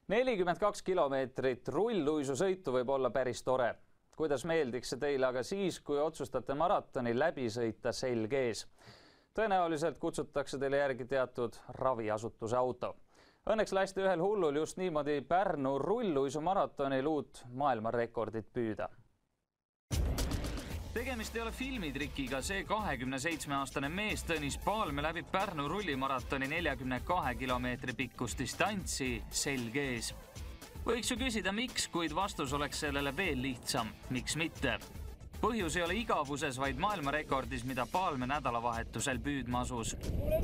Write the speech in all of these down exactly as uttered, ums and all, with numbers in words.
nelikümmend kaks kilomeetrit rulluisusõitu võib olla päris tore. Kuidas meeldiks see teile aga siis, kui otsustate maratoni läbi sõita selg ees? Tõenäoliselt kutsutakse teile järgi teatud raviasutuse auto. Õnneks lasti ühel hullul just niimoodi Pärnu rulluisumaratonil uut maailmarekordit püüda. Tegemist ei ole filmitrikiga, see kahekümne seitsme aastane mees Tõnis Paalme läbib Pärnu rullimaratoni neljakümne kahe kilomeetri pikkust distantsi selg ees. Võiks ju küsida, miks, kuid vastus oleks sellele veel lihtsam. Miks mitte? Põhjus ei ole igavuses, vaid maailmarekordis, mida Paalme nädalavahetusel püüdma asus.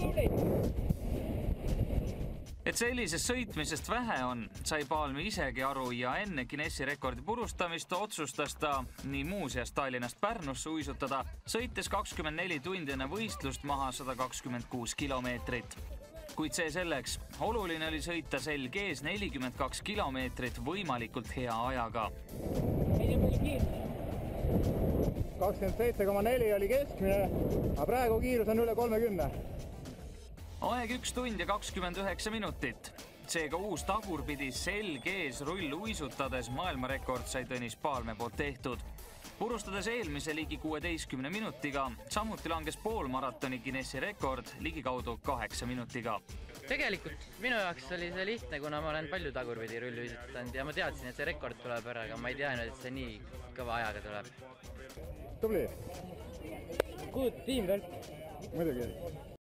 Et sellisest sõitmisest vähe on, sai Paalme isegi aru ja enne Guinessi rekordi purustamist otsustas ta nii muuseas Tallinnast Pärnusse uisutada, sõites kakskümmend neli tundi enne võistlust maha sada kakskümmend kuus kilomeetrit. Kuid see selleks, oluline oli sõita selg ees nelikümmend kaks kilomeetrit võimalikult hea ajaga. kakskümmend seitse koma neli oli keskmine, aga praegu kiirus on üle kolmekümne. Aeg üks tund ja kakskümmend üheksa minutit. Seega uus tagurpidi selg ees rull uisutades maailmarekord sai Tõnis Paalme poolt tehtud. Purustades eelmise ligi kuueteistkümne minutiga, samuti langes poolmaratoni Guinessi rekord ligikaudu kaheksa minutiga. Tegelikult minu jaoks oli see lihtne, kuna ma olen palju tagurpidi rulli uisutanud ja ma teadsin, et see rekord tuleb ära, aga ma ei teadnud, et see nii kõva ajaga tuleb. Tubli! Good team, Tõlt! Muidugi!